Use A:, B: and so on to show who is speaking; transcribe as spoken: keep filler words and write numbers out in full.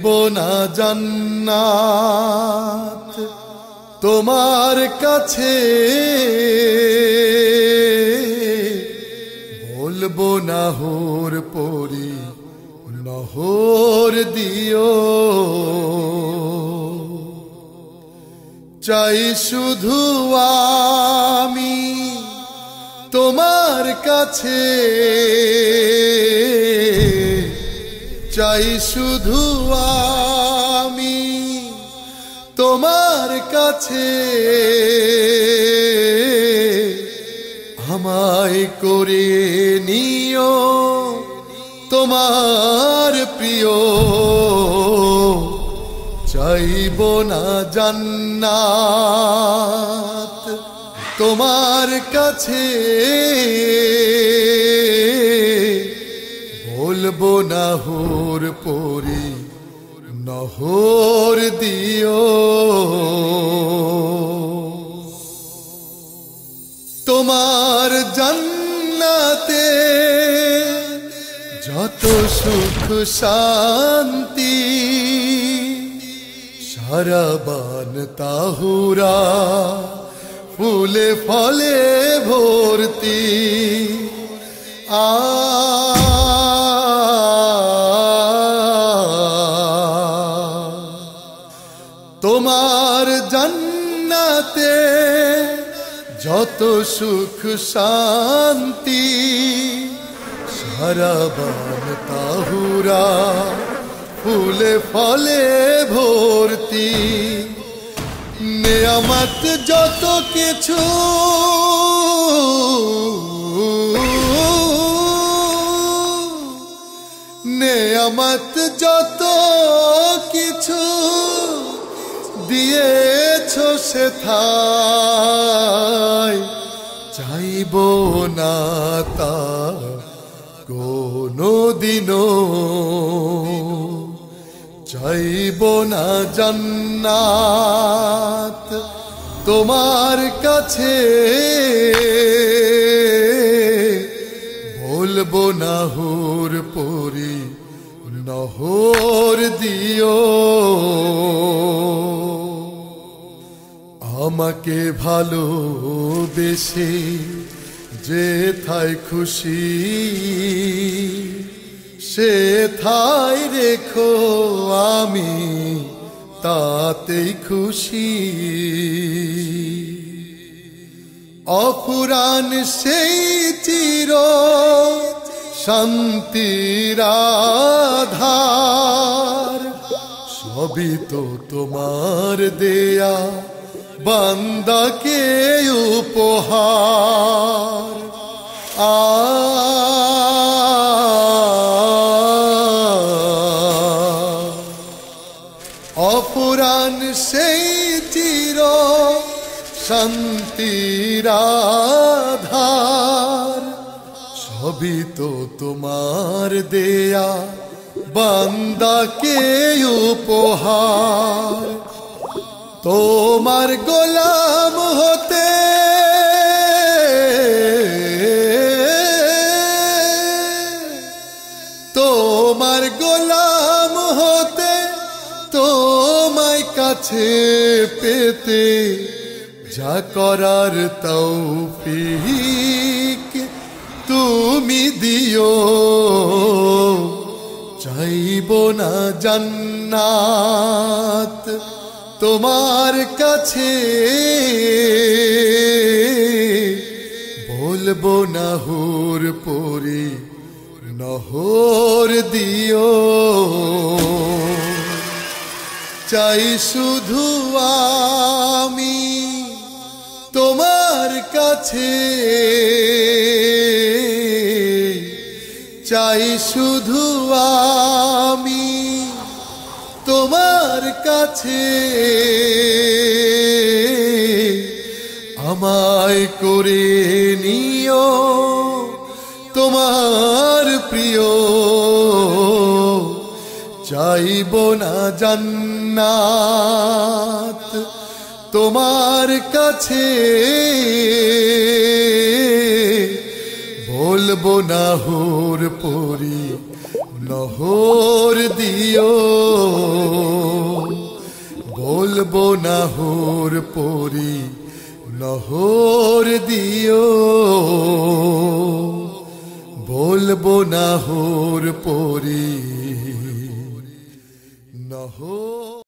A: চাইব না জান্নাত তোমার কাছে, বলবো না হুর পরি নহর দিও। চাই শুধু আমি তোমার কাছে, চাই শুধু আমি তোমার কাছে, আমায় করে নিও তোমার প্রিয়। চাইব না জান্নাত তোমার কাছে, বলবো না হুর পরি নহর দিও। তোমার জান্নাতে যত সুখ শান্তি, সারাবান তাহুরা ফুলে ফলে ভর্তি। আ তোমার জান্নাতে যত সুখ শান্তি, সারাবান তাহুরা ফুলে ফলে ভর্তি। নেয়ামত যত কিছু নেয়ামত যত কিছু দিয়েছো সেথায়, চাইব না তা কোনো দিনও। চাইব না জান্নাত তোমার কাছে, বলবো না হুর পরি নহর দিও। আমাকে ভালোবেসে যেথায় খুশি, সেথায় রেখো আমি তাতেই খুশি। অফুরান সেই চির শান্তির আধার, সবই তো তোমার দেয়া বান্দাকে উপহার। আ অফুরান সেই চির শান্তির আধার, সবই তো তোমার দেয়া বান্দাকে উপহার। তোমার গোলাম হতে তোমার গোলাম হতে, তোমায় কাছে পেতে যা করার তৌফিক তুমি দিও। চাইব না জান্নাত তোমার কাছে, বলবো না হুর পরি নহর দিও। চাই শুধু আমি তোমার কাছে, চাই শুধু আমি তোমার কাছে, আমায় করে নিও তোমার প্রিয়। চাইব না জান্নাত তোমার কাছে, বল বলবো না হোর পরি নহর দিও, বলবো না হোর পরি নহর দিও, বলবো না হোর পরি নহর